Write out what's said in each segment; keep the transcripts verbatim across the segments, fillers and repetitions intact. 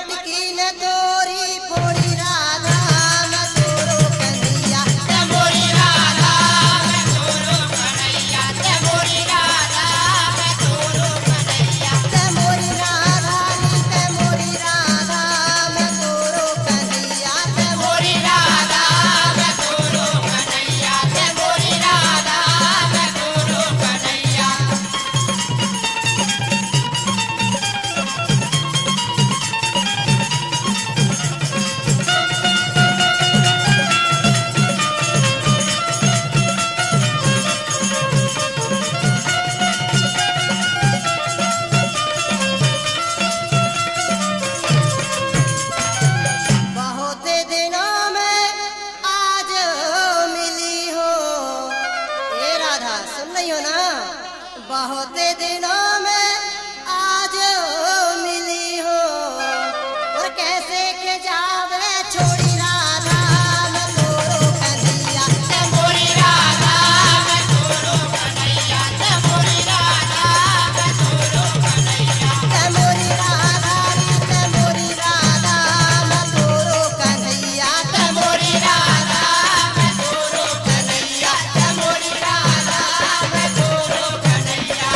मटकी ने तोरी फोड़ी राधा मैं तोरो कन्हैया ते मोरी राधा मैं तोरो कन्हैया ते मोरी राधा मैं तोरो कन्हैया ते मोरी राधा नी ते मोरी राधा मैं तोरो कन्हैया ते मोरी राधा मैं तोरो कन्हैया ते मोरी राधा मैं तोरो कन्हैया। बहुत दिनों में आज मिली हो ए राधा, सुन रही हो ना? बहुत दिनों में आज मिली हो और कैसे के जावे छोड़ी राधा मैं तोरो कन्हैया ते मोरी राधा मैं तोरो कन्हैया ते मोरी राधा मैं तोरो कन्हैया ते मोरी राधा नी ते मोरी राधा मैं तोरो कन्हैया ते मोरी राधा मैं तोरो कन्हैया ते मोरी राधा मैं तोरो कन्हैया।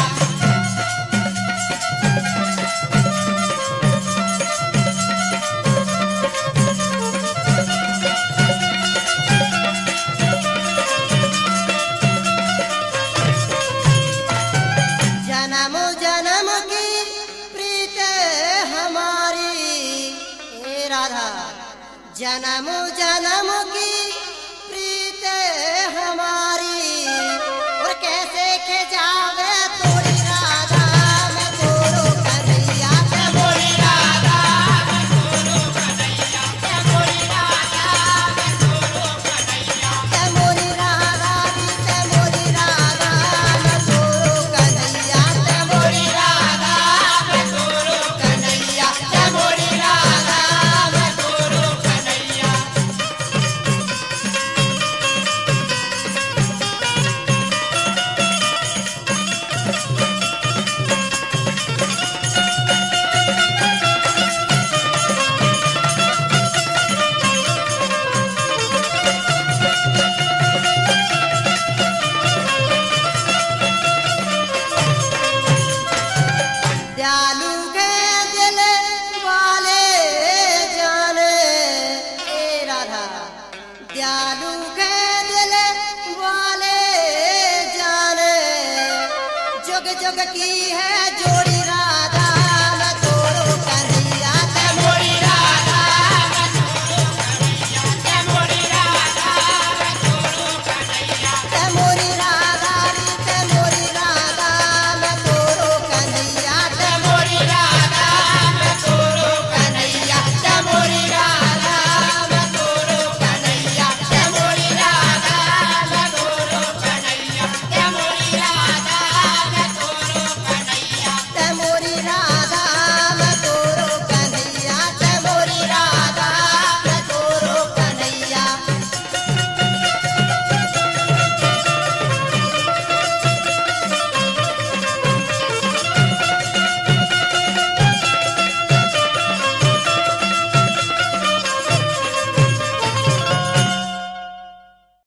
जन्म जन्म की प्रीत हमारी ए राधा, जन्म जन्म की प्रीत हमारी और कैसे के जावे तोरी राधा मैं तोरो कन्हैया ते मोरी राधा मैं तोरो कन्हैया ते मोरी राधा मैं तोरो कन्हैया ते मोरी राधा नी ते मोरी राधा मैं तोरो कन्हैया ते मोरी राधा मैं तोरो कन्हैया ते मोरी राधा मैं तोरो कन्हैया। दयालु के दिल वाले जाने ए राधा, दयालु के दिल वाले जाने जुग जुग की है जो